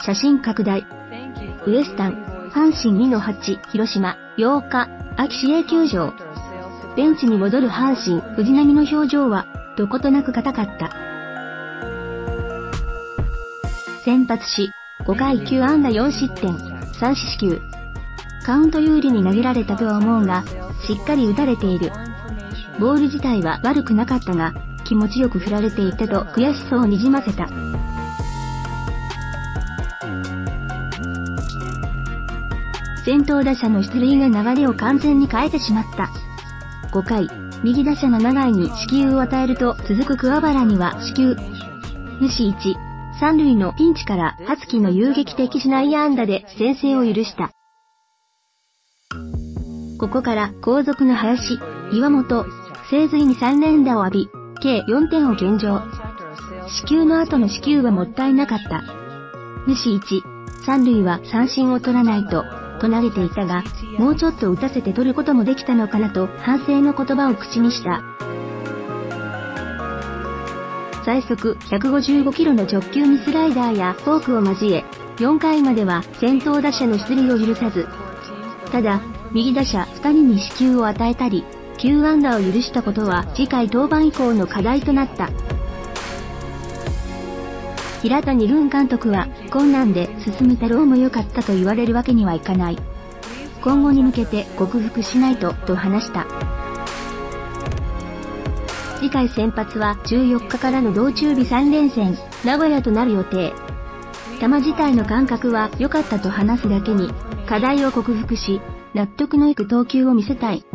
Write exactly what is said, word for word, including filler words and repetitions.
写真拡大。ウエスタン、阪神にのはち、広島、ようか、秋市営球場。ベンチに戻る阪神、藤浪の表情は、どことなく硬かった。先発し、ごかいきゅうあんだよんしってん、さんししきゅう。カウント有利に投げられたとは思うが、しっかり打たれている。ボール自体は悪くなかったが、気持ちよく振られていたと悔しそうをにじませた。先頭打者の出塁が流れを完全に変えてしまった。ごかい、右打者の永井に四球を与えると続く桑原には四球。主いち、三塁のピンチから羽月の遊撃的内野安打で先制を許した。ここから後続の林、岩本、清髄にさんれんだを浴び、計よんてんを献上。四球の後の四球はもったいなかった。主いち、三塁は三振を取らないと、と投げていたが、もうちょっと打たせて取ることもできたのかなと反省の言葉を口にした。最速ひゃくごじゅうごキロの直球にスライダーやフォークを交え、よんかいまでは先頭打者の出塁を許さず、ただ、右打者ふたりに四球を与えたり、きゅうあんだを許したことは次回登板以降の課題となった。平谷潤監督は、困難で進めたろうも良かったと言われるわけにはいかない。今後に向けて克服しないと、と話した。次回先発はじゅうよっかからの道中日さんれんせん、名古屋となる予定。球自体の感覚は良かったと話すだけに、課題を克服し、納得のいく投球を見せたい。